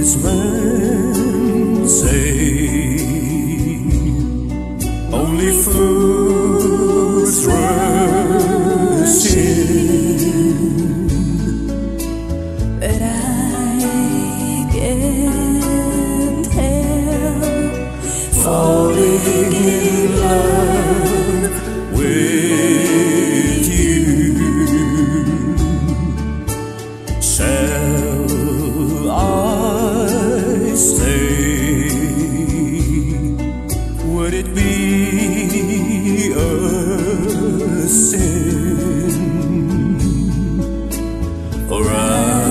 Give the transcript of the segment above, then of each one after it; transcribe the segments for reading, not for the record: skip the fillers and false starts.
men say only fools rush in, but I can't help falling in love with you. Shall I stay? Would it be a sin? For I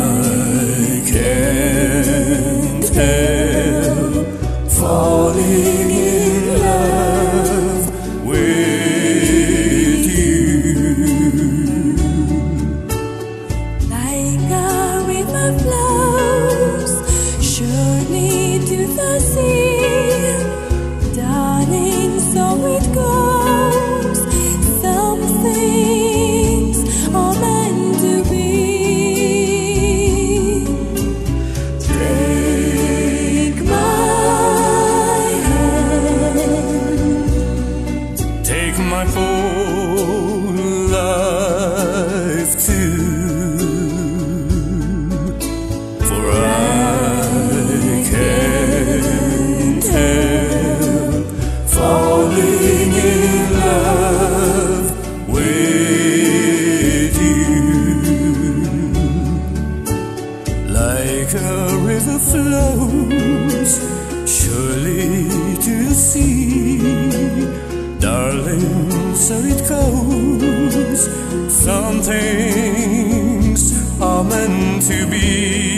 can't help falling in love with you. like a river flows surely to the sea, darling, so it goes. Some things are meant to be. Take my hand, Take my whole life too, for I can't help falling in love with you. Like a river flows surely to the sea, darling, so it goes. Some things are meant to be.